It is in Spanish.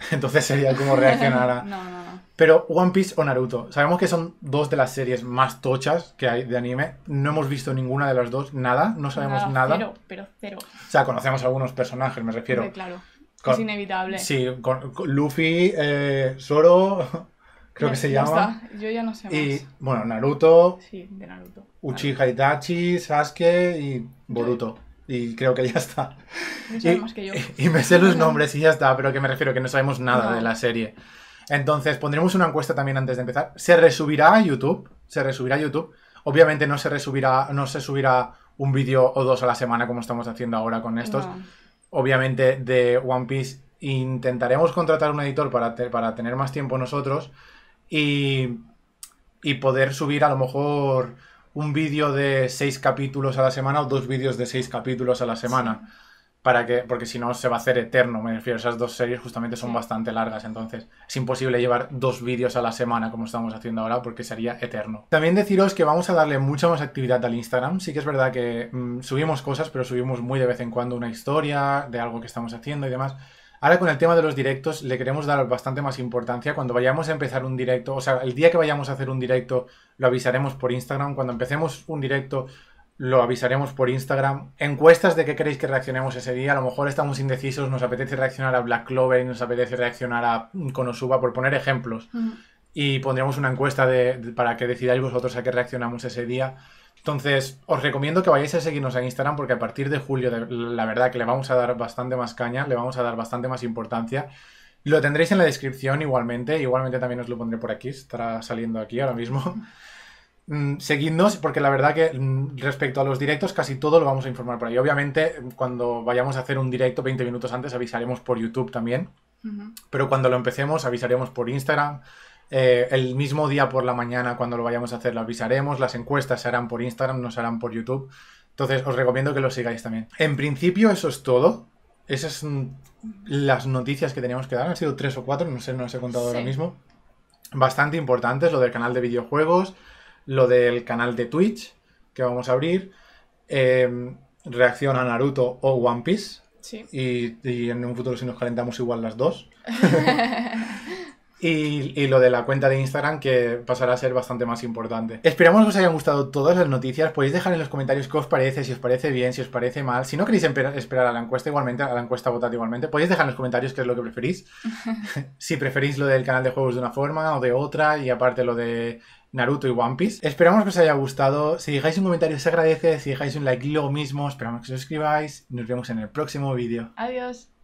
Entonces sería como reaccionar a... No, no, no. Pero One Piece o Naruto. Sabemos que son dos de las series más tochas que hay de anime. No hemos visto ninguna de las dos. Nada. No sabemos nada. Cero, pero cero. O sea, conocemos algunos personajes, me refiero. Hombre, claro. Con- Es inevitable. Sí, con Luffy, Zoro, creo que se Ya llama. está. Yo ya no sé más. Y, bueno, Naruto, Sí, de Naruto. Uchiha Itachi, Sasuke y Boruto. Y creo que ya está. No sabes más que yo. Y me sé los nombres y ya está, pero que me refiero que no sabemos nada No. de la serie. Entonces, pondremos una encuesta también antes de empezar. Se resubirá a YouTube. Se resubirá a YouTube. Obviamente no se subirá un vídeo o dos a la semana como estamos haciendo ahora con estos. No. Obviamente de One Piece intentaremos contratar un editor para tener más tiempo nosotros y poder subir a lo mejor un vídeo de 6 capítulos a la semana o 2 vídeos de 6 capítulos a la semana. Porque si no se va a hacer eterno, me refiero. Esas dos series justamente son Sí. bastante largas, entonces es imposible llevar 2 vídeos a la semana como estamos haciendo ahora porque sería eterno. También deciros que vamos a darle mucha más actividad al Instagram. Sí que es verdad que subimos cosas, pero subimos muy de vez en cuando una historia de algo que estamos haciendo y demás. Ahora con el tema de los directos le queremos dar bastante más importancia. Cuando vayamos a empezar un directo, o sea, el día que vayamos a hacer un directo lo avisaremos por Instagram. Cuando empecemos un directo lo avisaremos por Instagram. Encuestas de qué queréis que reaccionemos ese día. A lo mejor estamos indecisos, nos apetece reaccionar a Black Clover y nos apetece reaccionar a Konosuba, por poner ejemplos. Y pondremos una encuesta para que decidáis vosotros a qué reaccionamos ese día. Entonces, os recomiendo que vayáis a seguirnos en Instagram porque a partir de julio, la verdad que le vamos a dar bastante más caña, le vamos a dar bastante más importancia. Lo tendréis en la descripción igualmente. Igualmente también os lo pondré por aquí, estará saliendo aquí ahora mismo. Seguidnos porque la verdad que respecto a los directos casi todo lo vamos a informar por ahí. Obviamente cuando vayamos a hacer un directo 20 minutos antes avisaremos por YouTube también. Pero cuando lo empecemos avisaremos por Instagram. El mismo día por la mañana cuando lo vayamos a hacer lo avisaremos. Las encuestas se harán por Instagram, no se harán por YouTube. Entonces os recomiendo que lo sigáis también. En principio eso es todo. Esas son las noticias que teníamos que dar. Han sido 3 o 4, no sé, no os he contado ahora mismo. Bastante importantes, lo del canal de videojuegos, lo del canal de Twitch que vamos a abrir, reacción a Naruto o One Piece. Sí. Y en un futuro si nos calentamos igual las dos. Y lo de la cuenta de Instagram que pasará a ser bastante más importante. Esperamos que os hayan gustado todas las noticias. Podéis dejar en los comentarios qué os parece, si os parece bien, si os parece mal. Si no queréis esperar a la encuesta igualmente, a la encuesta votad igualmente, podéis dejar en los comentarios qué es lo que preferís. Si preferís lo del canal de juegos de una forma o de otra y aparte lo de Naruto y One Piece. Esperamos que os haya gustado. Si dejáis un comentario se agradece. Si dejáis un like lo mismo. Esperamos que os suscribáis. Nos vemos en el próximo vídeo. Adiós.